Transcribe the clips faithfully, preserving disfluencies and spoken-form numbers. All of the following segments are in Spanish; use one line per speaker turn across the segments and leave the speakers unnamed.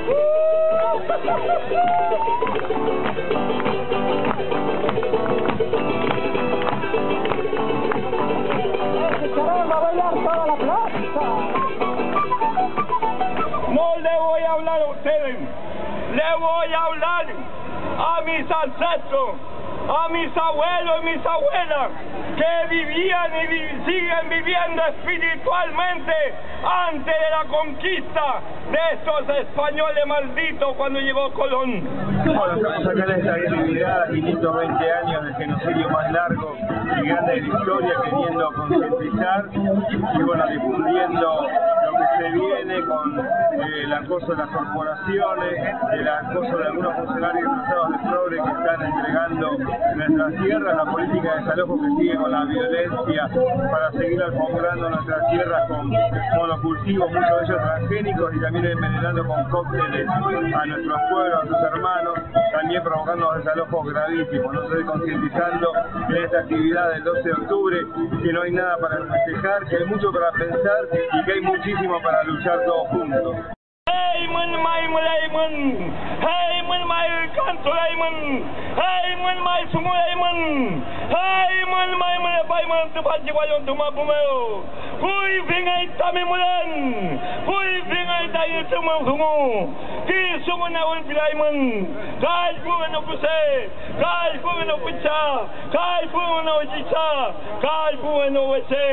Va a bailar toda la plaza.
No le voy a hablar a ustedes, le voy a hablar a mis ancestros, a mis abuelos y mis abuelas, que vivían y vi siguen viviendo espiritualmente antes de la conquista de estos españoles malditos cuando llegó Colón.
Bueno, estamos acá en esta actividad, quinientos veinte años del genocidio más largo y grande de la historia, queriendo concientizar y bueno, difundiendo lo que se viene con eh, el acoso de las corporaciones, el acoso de algunos funcionarios cruzados de progre que están entregando nuestras tierras, la política de desalojo que sigue con la violencia para seguir alfombrando nuestras tierras con monocultivos, muchos de ellos transgénicos, y también envenenando con cócteles a nuestros pueblos, a sus hermanos, también provocando desalojos gravísimos. Nos estoy concientizando en esta actividad del doce de octubre que no hay nada para festejar, que hay mucho para pensar y que hay muchísimo para luchar todos juntos.
Hey man mai mulaiman, hey man mai kantulaiman, hey man mai sumulaiman, hey man mai mulai man tu paji wayon tu mapumeo, hui vingai tami mulan, hui vingai dai tu mahumu, ki sungu na ulbilaiman, kai bunga no kuse, kai bunga no kucha, kai bunga no jicha, kai bunga no wese.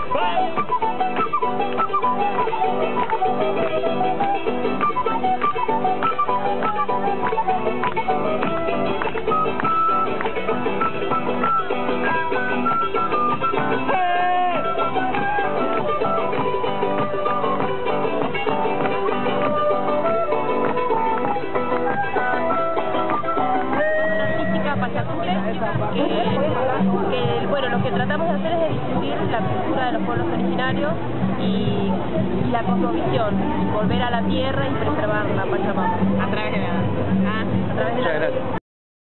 Que, bueno, lo que tratamos de hacer es de difundir la cultura de los pueblos originarios y, y la cosmovisión, volver a la tierra y preservar la Pachamama.
A través de la... Ah,
a través de la...
Muchas gracias.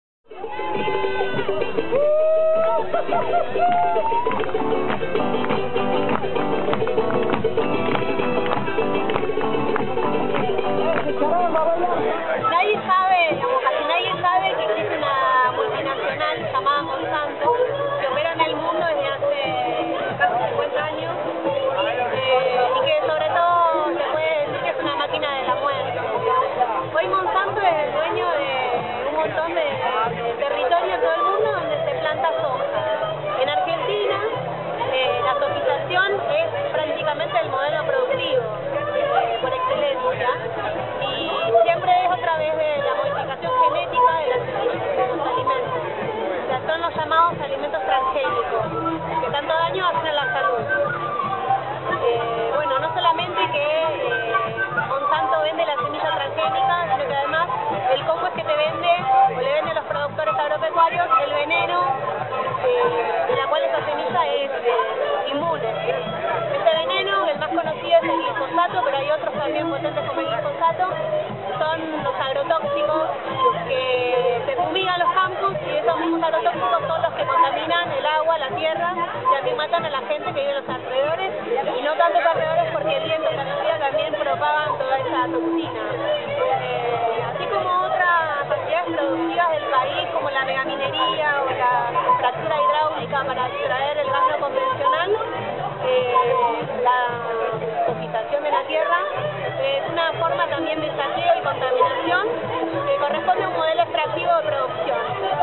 Nadie sabe, digamos, casi nadie sabe que existe una multinacional llamada Monsanto que opera en el mundo desde hace casi cincuenta años eh, y que sobre todo se puede decir que es una máquina de la muerte. Hoy Monsanto es el dueño de un montón de, de territorio en todo el mundo donde se planta soja. En Argentina eh, la sofización es prácticamente el modelo productivo eh, por excelencia. Y siempre es a través de la modificación genética de las semillas de los alimentos. O sea, son los llamados alimentos transgénicos, que tanto daño hacen a la salud. Eh, bueno, no solamente que eh, Monsanto vende la semilla transgénica, sino que además el combo es que te vende, o le vende a los productores agropecuarios, el veneno, eh, de la cual esa semilla es eh, inmune. Este veneno, el más conocido es el glifosato, pero hay otros también potentes como el glifosato, son los agrotóxicos que se fumigan los campos, y esos mismos agrotóxicos son los que contaminan el agua, la tierra, y también matan a la gente que vive en los alrededores, y no tanto los alrededores porque el viento y la lluvia también propagan toda esa toxina. Eh, así como otras actividades productivas del país, como la megaminería o la fractura hidráulica para extraer el gas no convencional, eh, la sofización de la tierra es una forma también de saqueo y contaminación que corresponde a un modelo extractivo de producción.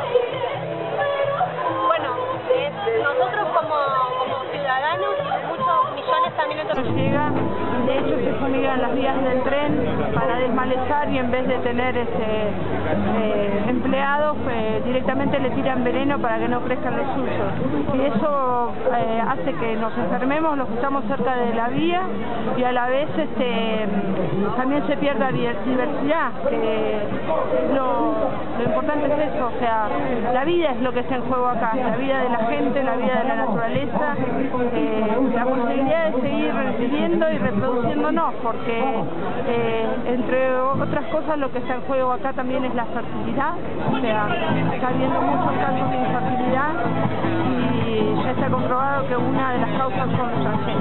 Bueno, es, nosotros como, como ciudadanos y muchos millones también entonces
llega, de hecho se fumigan las vías del tren para desmalezar, y en vez de tener este, eh, empleados eh, directamente le tiran veneno para que no crezcan los suyos, y eso eh, hace que nos enfermemos los que estamos cerca de la vía, y a la vez este, también se pierda diversidad, que lo, lo importante es eso, o sea, la vida es lo que está en juego acá, la vida de la gente, la vida de la naturaleza, eh, la posibilidad de seguir viviendo y reproduciéndonos, porque eh, entre otras cosas lo que está en juego acá también es la fertilidad, o sea, está habiendo muchos casos de infertilidad y ya está comprobado que una de las causas son los transgénicos.